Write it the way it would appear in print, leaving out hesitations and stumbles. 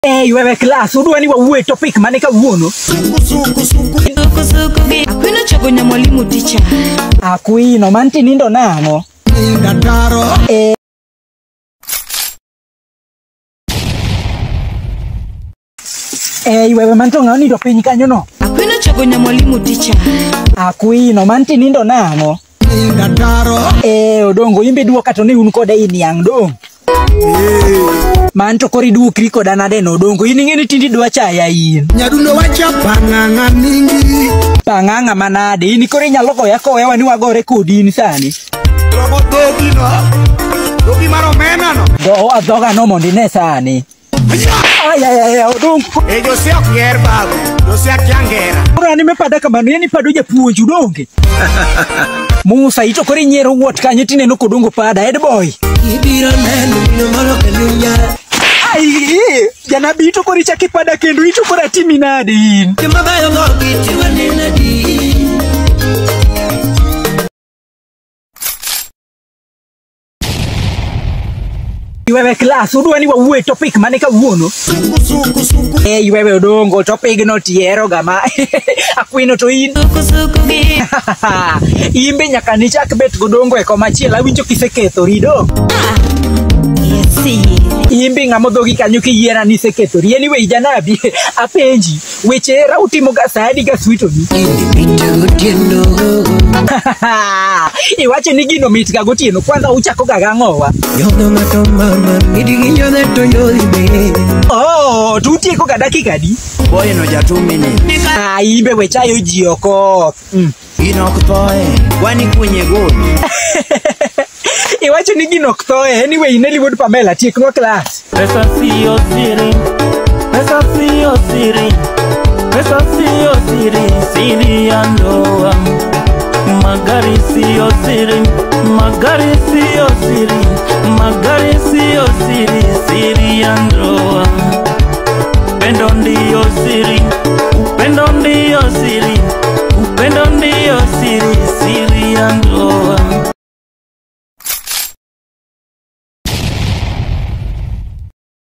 Wewe class, udua ni wawe topic manika uono. Suku Akuino chagonya mwalimu teacher. Akuino, manti nindo namo. Ndataro. Wewe manto ngao nindo piny kanyo no. Akuino chagonya mwalimu teacher. Akuino, manti nindo namo. Ndataro. Odongo imbe duoka to ni un koda iniang dong. Manto kori duokri koda nade no dongo ini ngeni tindi dwa chaya in. Nyadundo wacha panganga mingi. Panganga manade ini kori nyalo goya kowewa ni wagore kodi in sani. Robo dogi no. Dogi maromena no. Do adhoga no mondi ne sani. Ay, odongo. Jo se okier babu. Jo se akiangera. Ora ni mepada kamano yani pado japuonj udonge. Musa ito kori nyiero wuot kanyo tineno kodongo pada head boy. Ibiro neno mino molo kelunya. Janabi ito kori chaki pada kendo ito kora timi nade in. Mabayo ngogi tiwa ninadi. Wewe class, udua ni wawe topic manika uono. Suku. Wewe odongo topic no tiero gama. Akuino to in. Suku Imbe nyaka ni chak bet godongo e koma chiela winjo kiseketho rido. Yes. Imbe ngamo dhogi kanyo kiyiera ni seketho. Anyway janabi apenji weche rautimo ga sadi ga swito ni. Iwache ni gino mit ga gotieno kwanza uchako ga ng'owa. Yono matomama midiginyo ne tonyoline. Tutieko ga dakika di. Boy no jatumine. Imbe wechayo ji oko. Inoktoe. Wani kwenye goni. Iwacho ni gino ktoe. Anyway Nellywood Pamela tiek no class. Pesa siyo siri. Pesa siyo siri. Pesa siyo siri. Siri ya ndoa. Magari siyo siri. Magari siyo siri. Magari siyo siri. Siri ya ndoa. Pendo ndiyo siri.